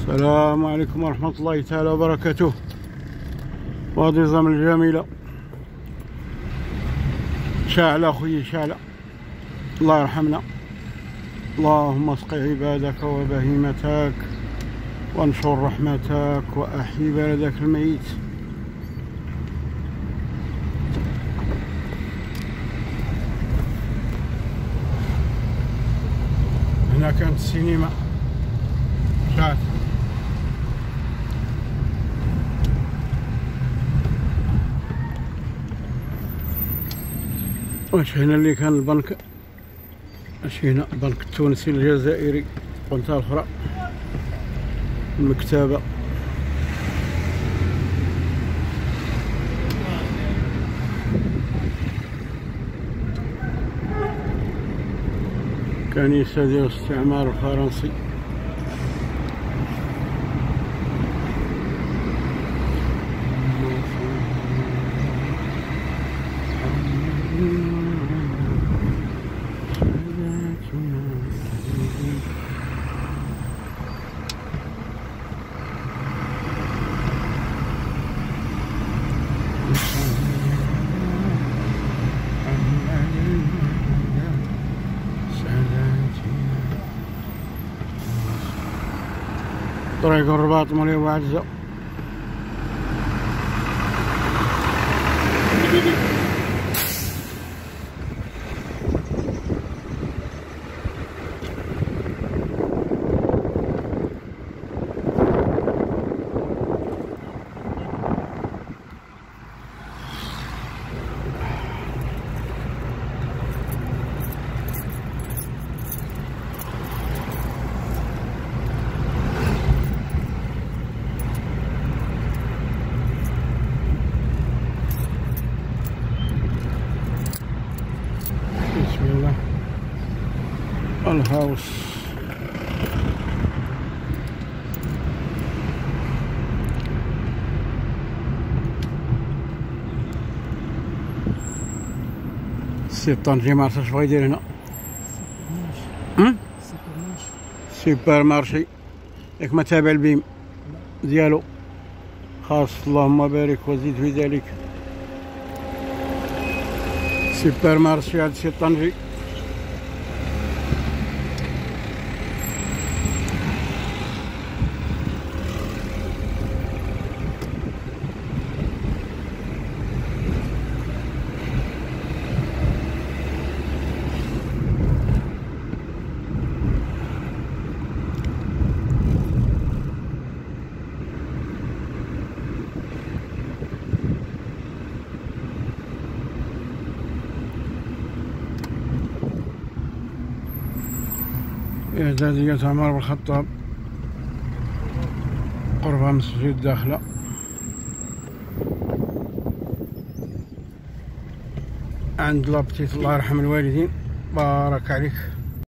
السلام عليكم ورحمة الله تعالى وبركاته. وهذه الزمن الجميلة شاعلة أخوي شاعلة، الله يرحمنا. اللهم اسق عبادك وبهيمتك وانشر رحمتك وأحيي بلدك الميت. هنا كانت السينما شات، واش هنا اللي كان البنك، اش هنا البنك التونسي الجزائري، قلتها الاخرى المكتبة. كنيسة ديال الاستعمار الفرنسي. طريق الرباط مولي وعزة. بسم الله الهاوس. سي طنجي ما عرفتش بغا يدير هنا. سوبر مارشي ياك ما تابع البيم ديالو خاص، اللهم بارك وزيد في ذلك. سوبر مارشي هاد سي طنجي. إعدادية عمر بن الخطاب قرب مسجد داخلة. عند لابتيت، الله يرحم الوالدين، بارك عليك.